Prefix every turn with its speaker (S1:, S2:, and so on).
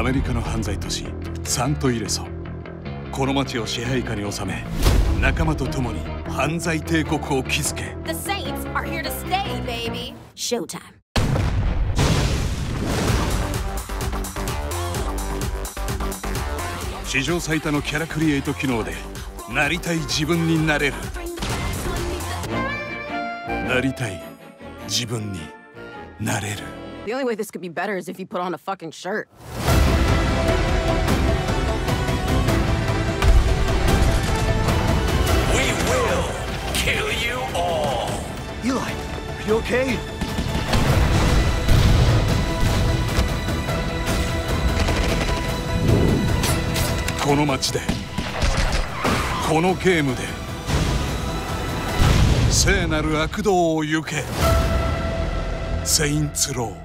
S1: メリカの犯罪都市サントイレソ。この町を支配下に収め、仲間と共に犯罪帝国を築け。
S2: The Saints are here to stay, baby. Showtime.
S1: 史上最多のキャラクリエイト機能でなりたい自分になれる。なりたい自分になれる。
S2: The only way this could be better is if you put on a fucking shirt.
S3: We will kill you all.
S4: Eli, are you okay?
S1: この街でこのゲームで聖なる悪道を行け。セインツロウ。